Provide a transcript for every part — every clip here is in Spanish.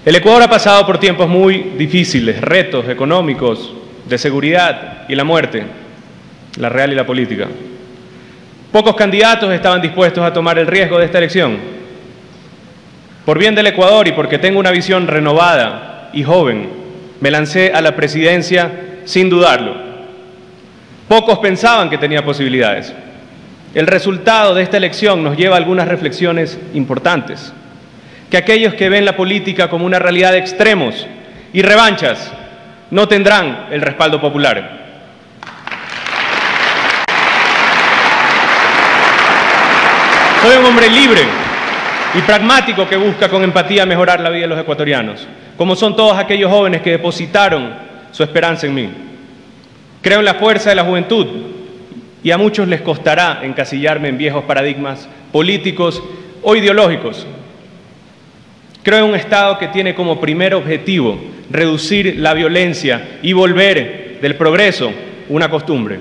El Ecuador ha pasado por tiempos muy difíciles, retos económicos, de seguridad y la muerte, la real y la política. Pocos candidatos estaban dispuestos a tomar el riesgo de esta elección. Por bien del Ecuador y porque tengo una visión renovada y joven, me lancé a la presidencia sin dudarlo. Pocos pensaban que tenía posibilidades. El resultado de esta elección nos lleva a algunas reflexiones importantes. Que aquellos que ven la política como una realidad de extremos y revanchas no tendrán el respaldo popular. Soy un hombre libre y pragmático que busca con empatía mejorar la vida de los ecuatorianos, como son todos aquellos jóvenes que depositaron su esperanza en mí. Creo en la fuerza de la juventud y a muchos les costará encasillarme en viejos paradigmas políticos o ideológicos. Creo en un Estado que tiene como primer objetivo reducir la violencia y volver del progreso una costumbre.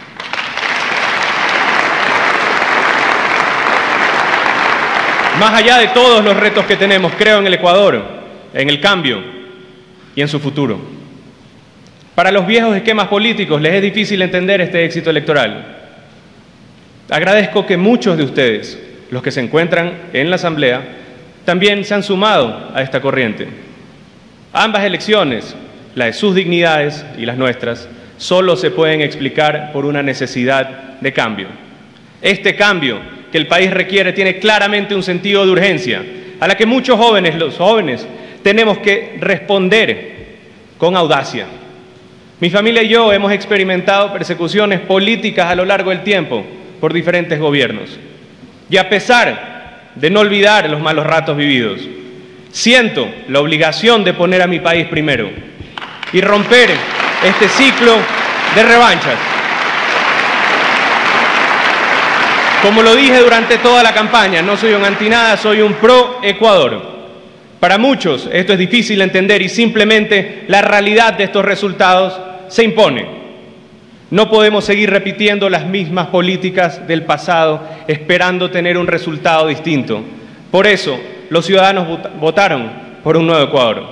Más allá de todos los retos que tenemos, creo en el Ecuador, en el cambio y en su futuro. Para los viejos esquemas políticos les es difícil entender este éxito electoral. Agradezco que muchos de ustedes, los que se encuentran en la Asamblea, también se han sumado a esta corriente. Ambas elecciones, la de sus dignidades y las nuestras, solo se pueden explicar por una necesidad de cambio. Este cambio que el país requiere tiene claramente un sentido de urgencia, a la que muchos jóvenes, los jóvenes, tenemos que responder con audacia. Mi familia y yo hemos experimentado persecuciones políticas a lo largo del tiempo por diferentes gobiernos. Y a pesar de no olvidar los malos ratos vividos, siento la obligación de poner a mi país primero y romper este ciclo de revanchas. Como lo dije durante toda la campaña, no soy un antinada, soy un pro Ecuador. Para muchos esto es difícil de entender y simplemente la realidad de estos resultados se impone. No podemos seguir repitiendo las mismas políticas del pasado esperando tener un resultado distinto. Por eso, los ciudadanos votaron por un nuevo Ecuador.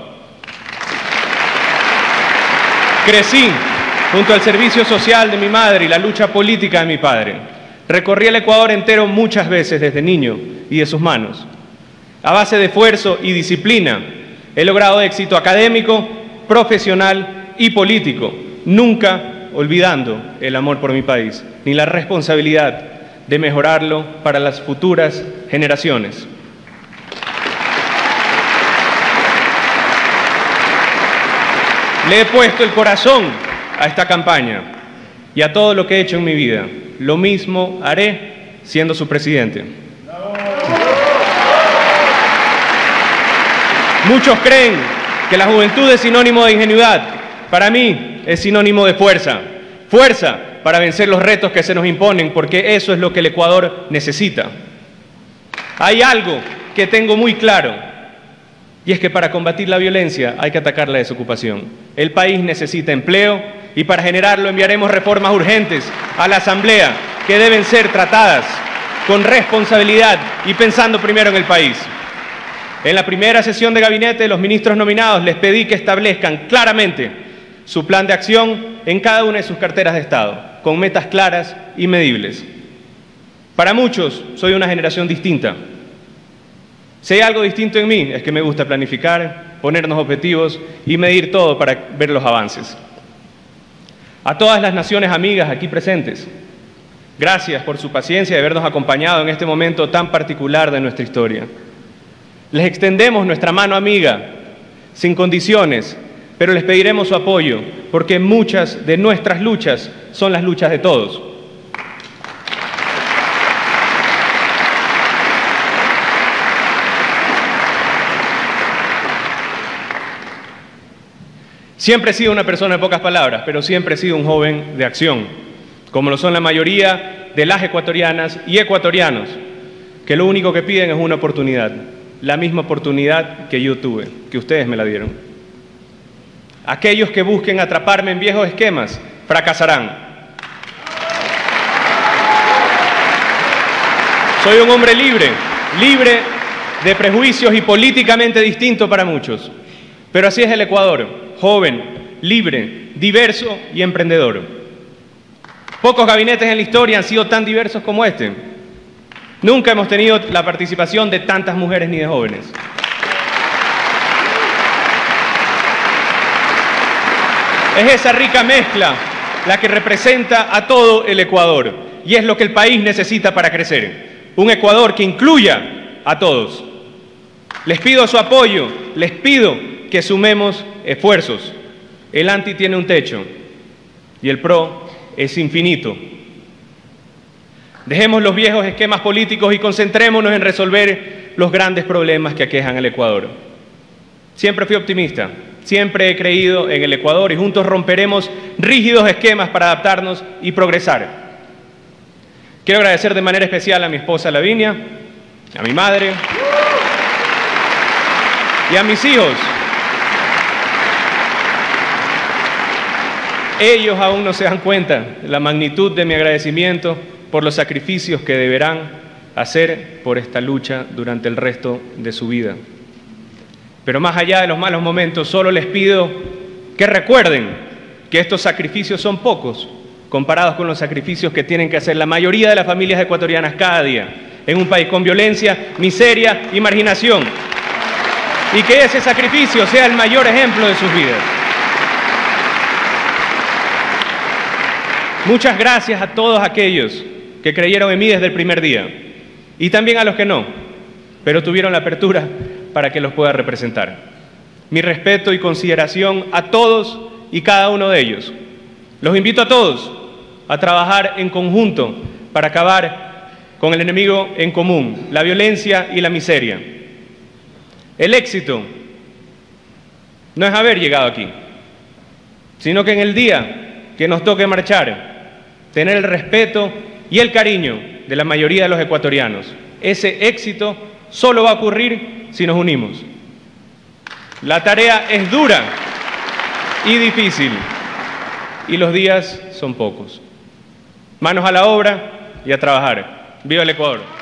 Crecí junto al servicio social de mi madre y la lucha política de mi padre. Recorrí el Ecuador entero muchas veces desde niño y de sus manos. A base de esfuerzo y disciplina, he logrado éxito académico, profesional y político, nunca olvidando el amor por mi país, ni la responsabilidad de mejorarlo para las futuras generaciones. Le he puesto el corazón a esta campaña y a todo lo que he hecho en mi vida. Lo mismo haré siendo su presidente. Muchos creen que la juventud es sinónimo de ingenuidad. Para mí es sinónimo de fuerza. Fuerza para vencer los retos que se nos imponen, porque eso es lo que el Ecuador necesita. Hay algo que tengo muy claro, y es que para combatir la violencia hay que atacar la desocupación. El país necesita empleo, y para generarlo enviaremos reformas urgentes a la Asamblea que deben ser tratadas con responsabilidad y pensando primero en el país. En la primera sesión de gabinete, los ministros nominados les pedí que establezcan claramente su plan de acción en cada una de sus carteras de Estado, con metas claras y medibles. Para muchos, soy una generación distinta. Si hay algo distinto en mí, es que me gusta planificar, ponernos objetivos y medir todo para ver los avances. A todas las naciones amigas aquí presentes, gracias por su paciencia de habernos acompañado en este momento tan particular de nuestra historia. Les extendemos nuestra mano amiga, sin condiciones, pero les pediremos su apoyo, porque muchas de nuestras luchas son las luchas de todos. Siempre he sido una persona de pocas palabras, pero siempre he sido un joven de acción, como lo son la mayoría de las ecuatorianas y ecuatorianos, que lo único que piden es una oportunidad, la misma oportunidad que yo tuve, que ustedes me la dieron. Aquellos que busquen atraparme en viejos esquemas fracasarán. Soy un hombre libre, libre de prejuicios y políticamente distinto para muchos. Pero así es el Ecuador, joven, libre, diverso y emprendedor. Pocos gabinetes en la historia han sido tan diversos como este. Nunca hemos tenido la participación de tantas mujeres ni de jóvenes. Es esa rica mezcla la que representa a todo el Ecuador y es lo que el país necesita para crecer. Un Ecuador que incluya a todos. Les pido su apoyo, les pido que sumemos esfuerzos. El anti tiene un techo y el pro es infinito. Dejemos los viejos esquemas políticos y concentrémonos en resolver los grandes problemas que aquejan al Ecuador. Siempre fui optimista, siempre he creído en el Ecuador y juntos romperemos rígidos esquemas para adaptarnos y progresar. Quiero agradecer de manera especial a mi esposa Lavinia, a mi madre y a mis hijos. Ellos aún no se dan cuenta de la magnitud de mi agradecimiento por los sacrificios que deberán hacer por esta lucha durante el resto de su vida. Pero más allá de los malos momentos, solo les pido que recuerden que estos sacrificios son pocos comparados con los sacrificios que tienen que hacer la mayoría de las familias ecuatorianas cada día en un país con violencia, miseria y marginación. Y que ese sacrificio sea el mayor ejemplo de sus vidas. Muchas gracias a todos aquellos que creyeron en mí desde el primer día y también a los que no, pero tuvieron la apertura para que los pueda representar. Mi respeto y consideración a todos y cada uno de ellos. Los invito a todos a trabajar en conjunto para acabar con el enemigo en común, la violencia y la miseria. El éxito no es haber llegado aquí, sino que en el día que nos toque marchar, tener el respeto y el cariño de la mayoría de los ecuatorianos. Ese éxito solo va a ocurrir si nos unimos. La tarea es dura y difícil y los días son pocos. Manos a la obra y a trabajar. ¡Viva el Ecuador!